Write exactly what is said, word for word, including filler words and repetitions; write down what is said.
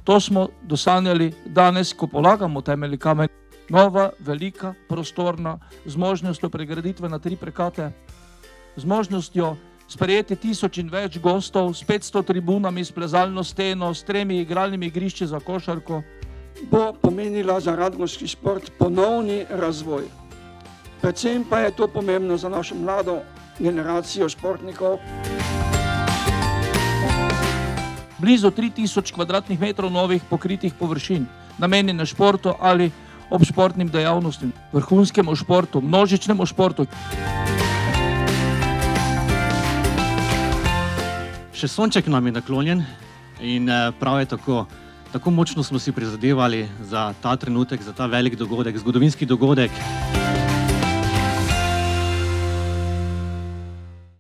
To smo dosanjali danes, ko polagamo temelji kamen. Nova, velika, prostorna, z možnostjo pregraditve na tri prekate, z možnostjo sprejeti tisoč in več gostov, s petsto tribunami, s plezalno steno, s tremi igralnimi igrišči za košarko. Bo pomenila za radgonski šport ponovni razvoj. Predvsem pa je to pomembno za našo mlado generacijo športnikov. Blizu tri tisoč kvadratnih metrov novih pokritih površin, namenjene športu ali ob športnim dejavnostim, vrhunskemu športu, množičnemu športu. Še sonček nam je naklonjen in prav je tako. Tako močno smo si prizadevali za ta trenutek, za ta velik dogodek, zgodovinski dogodek.